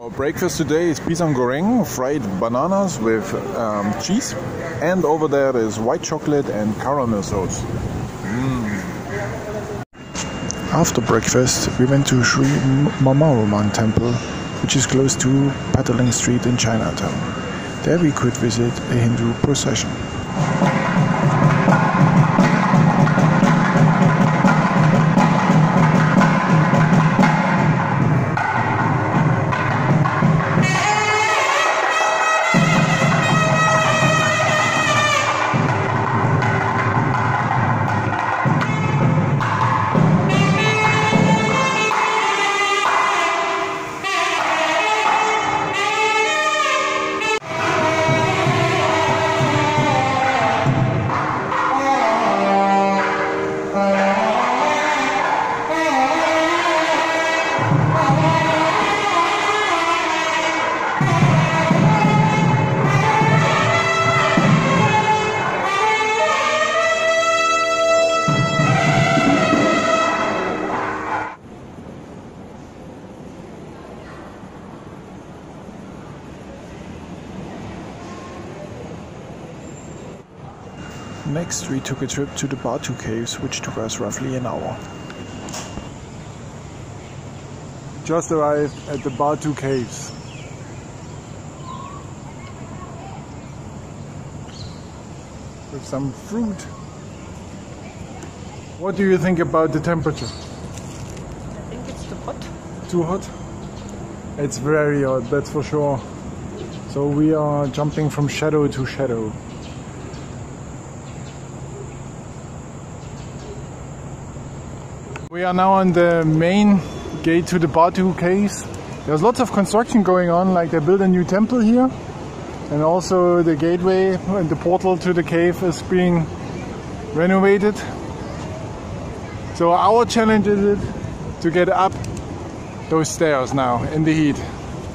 Our breakfast today is pisang goreng, fried bananas with cheese, and over there is white chocolate and caramel sauce. After breakfast, we went to Sri Mamaroman Temple, which is close to Pataling Street in Chinatown. There we could visit a Hindu procession. Next, we took a trip to the Batu Caves, which took us roughly an hour. Just arrived at the Batu Caves. With some fruit. What do you think about the temperature? I think it's too hot. Too hot? It's very hot, that's for sure. So we are jumping from shadow to shadow. We are now on the main gate to the Batu Caves. There's lots of construction going on, like they built a new temple here, and also the gateway and the portal to the cave is being renovated. So our challenge is to get up those stairs now in the heat.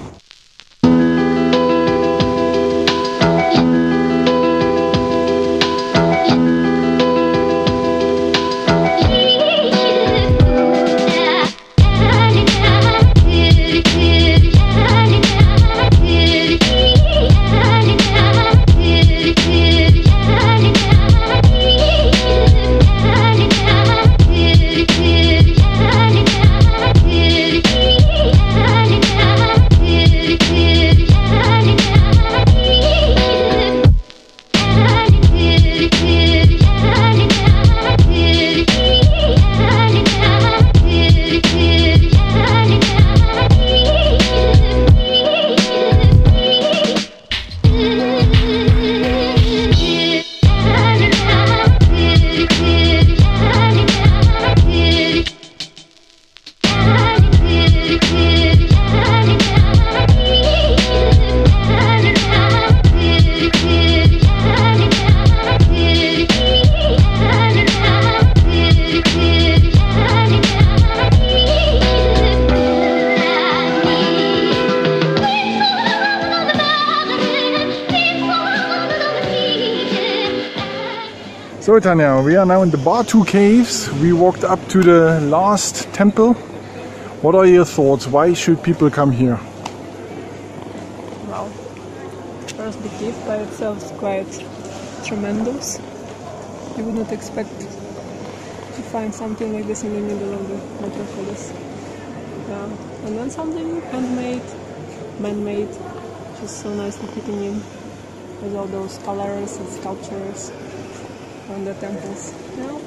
So Tanya, we are now in the Batu Caves. We walked up to the last temple. What are your thoughts? Why should people come here? Well, first the cave by itself is quite tremendous. You would not expect to find something like this in the middle of the metropolis. And then something handmade, man-made, just so nicely fitting in with all those colors and sculptures on the temples. Yeah.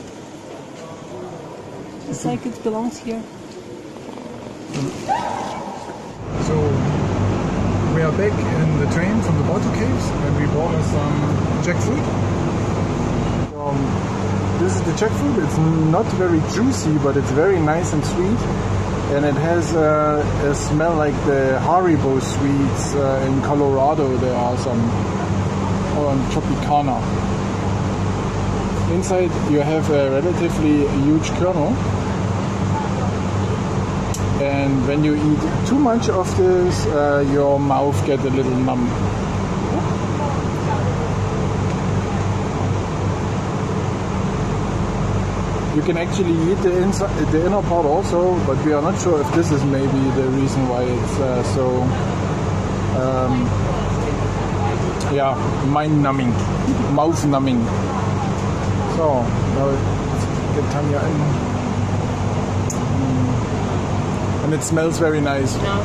It's like it belongs here. So we are back in the train from the Batu Caves and we bought us some jackfruit. This is the jackfruit. It's not very juicy, but it's very nice and sweet. And it has a smell like the Haribo sweets in Colorado. There are some, or on Tropicana. Inside you have a relatively huge kernel, and when you eat too much of this, your mouth gets a little numb. You can actually eat the inside, the inner part also, but we are not sure if this is maybe the reason why it's so yeah, mind-numbing, mouth-numbing. So now let's get Tanya in, and it smells very nice. Yeah.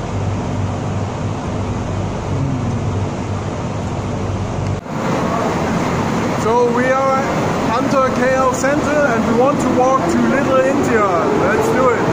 So we are at Hunter KL Center and we want to walk to Little India. Let's do it.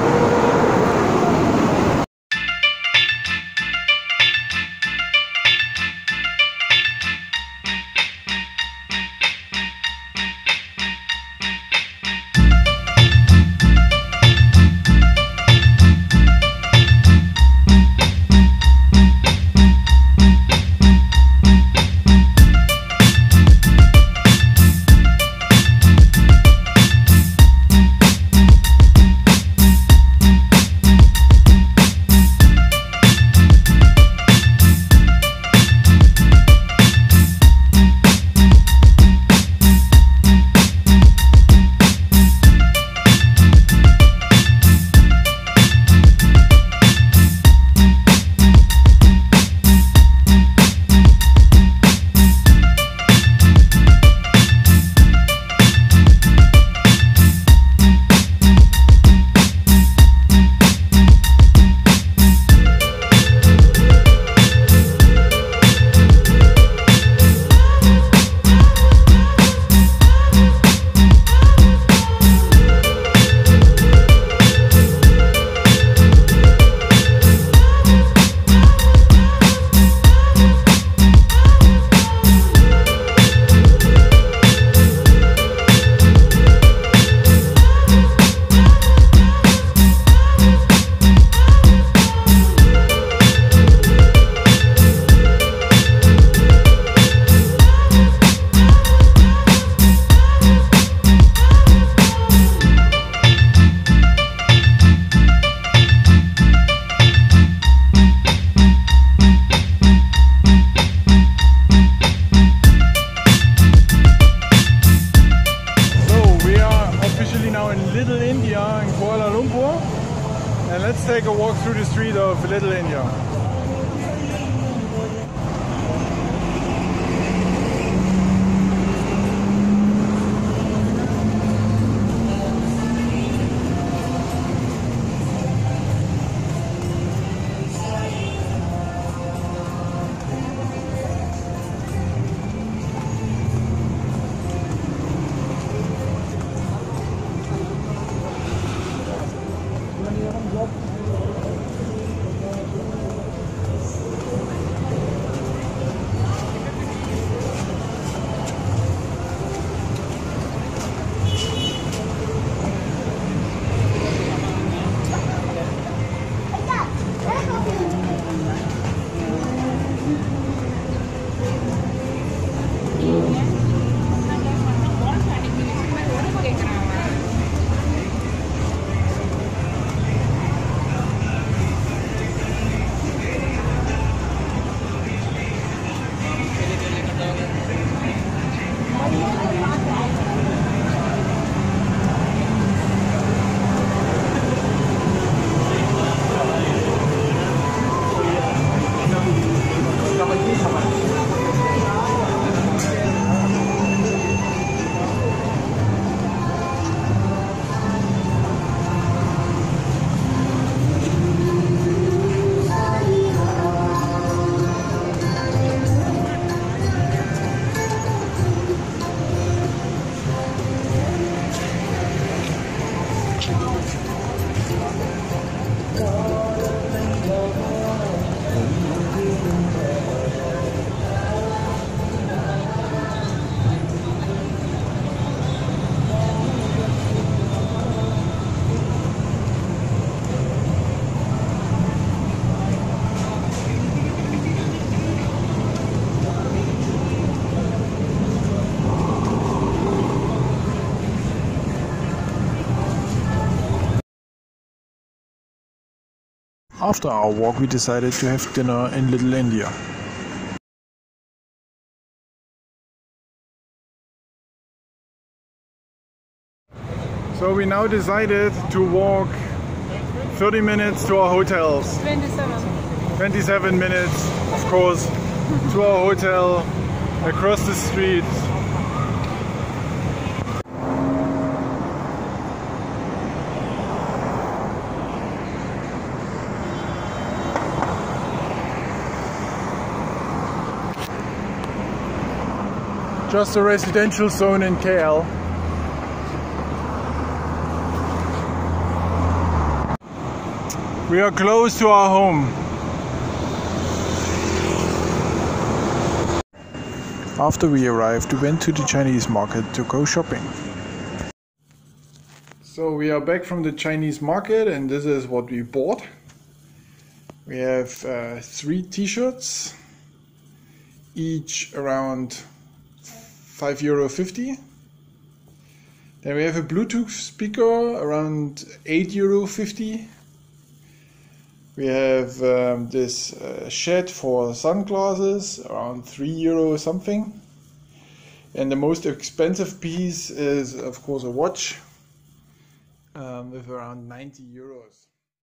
And let's take a walk through the street of Little India. After our walk, we decided to have dinner in Little India. So we now decided to walk 30 minutes to our hotels. 27 minutes, of course, to our hotel across the street. Just a residential zone in KL. We are close to our home. After we arrived, we went to the Chinese market to go shopping. So we are back from the Chinese market and this is what we bought. We have 3 t-shirts, each around €5.50. Then we have a Bluetooth speaker around €8.50. We have this shed for sunglasses around €3 something. And the most expensive piece is of course a watch with around €90.